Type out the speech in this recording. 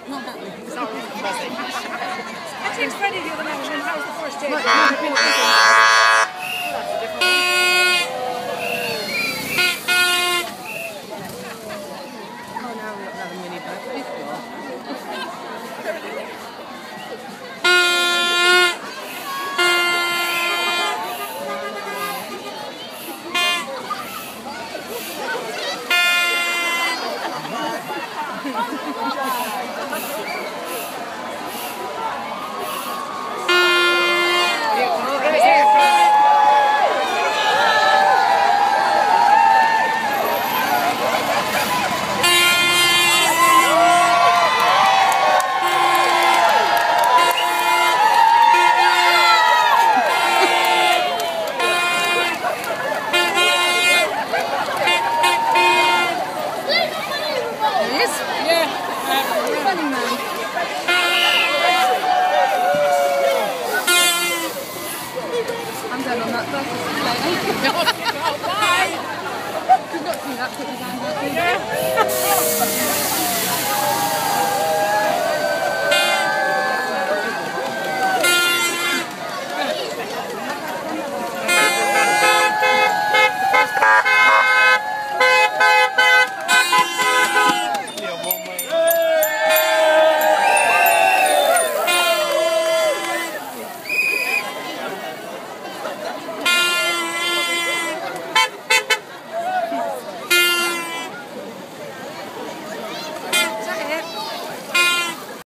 Not that big. Sorry, fuzzy. I text Freddie the other night and went, how's the first day? That's a different one. Oh, now we've got another mini birthday school. I'm done on that bus. Bye. You've not seen that quickly down there.